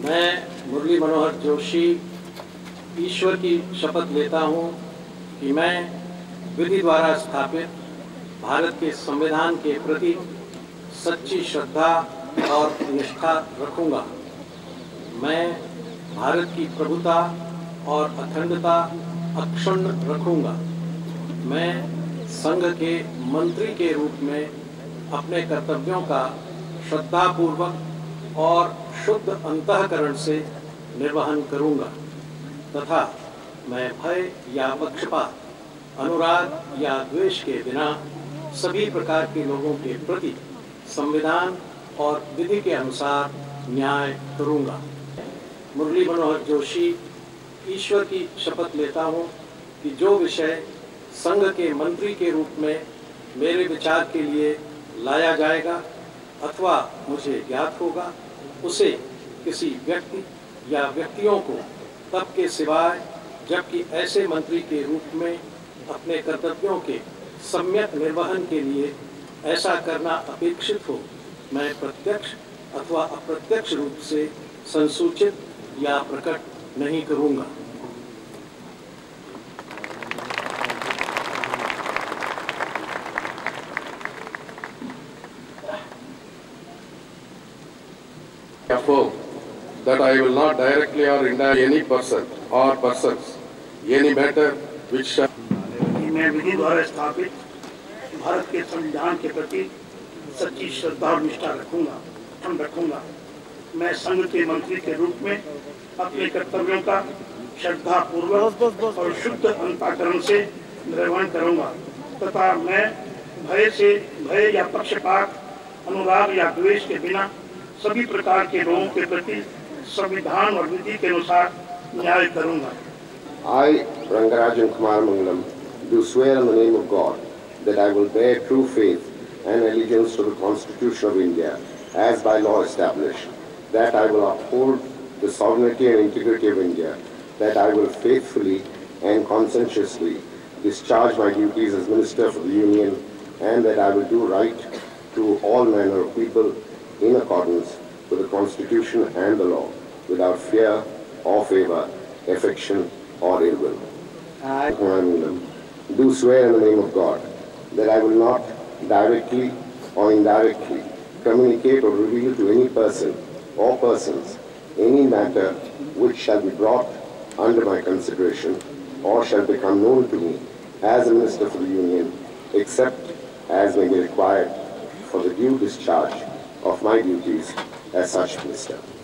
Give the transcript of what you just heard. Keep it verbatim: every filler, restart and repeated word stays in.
मैं मुरली मनोहर जोशी ईश्वर की शपथ लेता हूँ कि मैं विधि द्वारा स्थापित भारत के संविधान के प्रति सच्ची श्रद्धा और निष्ठा रखूँगा। मैं भारत की प्रभुता और अखंडता अक्षुण्ण रखूँगा। मैं संघ के मंत्री के रूप में अपने कर्तव्यों का श्रद्धापूर्वक और शुद्ध अंतःकरण से निर्वहन करूँगा तथा मैं भय या पक्षपात, अनुराग या द्वेष के बिना सभी प्रकार के लोगों के प्रति संविधान और विधि के अनुसार न्याय करूँगा। मुरली मनोहर जोशी ईश्वर की शपथ लेता हूँ कि जो विषय संघ के मंत्री के रूप में मेरे विचार के लिए लाया जाएगा अथवा मुझे ज्ञात होगा, उसे किसी व्यक्ति या व्यक्तियों को तब के सिवाय जबकि ऐसे मंत्री के रूप में अपने कर्तव्यों के सम्यक निर्वहन के लिए ऐसा करना अपेक्षित हो, मैं प्रत्यक्ष अथवा अप्रत्यक्ष रूप से संसूचित या प्रकट नहीं करूँगा। Affirm that I will not directly or indirectly any person or persons, any matter which shall मैं विधि द्वारा स्थापित भारत के संविधान के प्रति सच्ची श्रद्धा और निष्ठा रखूंगा हम रखूंगा। मैं संघ के मंत्री के रूप में अपने कर्तव्यों का श्रद्धा पूर्वक और शुद्ध अंतःकरण से निर्वहन करूंगा तथा मैं भय से भय या पक्षपात, अनुराग या द्वेष के बिना सभी प्रकार के लोगों के प्रति संविधान और विधि के अनुसार न्याय करूंगा। I, Rangarajan Kumaramangalam, do swear in the name of God that I will bear true faith and allegiance to the Constitution of India as by law established, that I will uphold the sovereignty and integrity of India, that I will faithfully and conscientiously discharge my duties as Minister for the Union, and that I will do right to all manner of people in accordance with the Constitution and the law, without fear or favour, affection or ill will. I, do swear in the name of God that I will not directly or indirectly communicate or reveal to any person or persons any matter which shall be brought under my consideration or shall become known to me as a Minister for the Union, except as may be required for the due discharge of my duties as such Minister.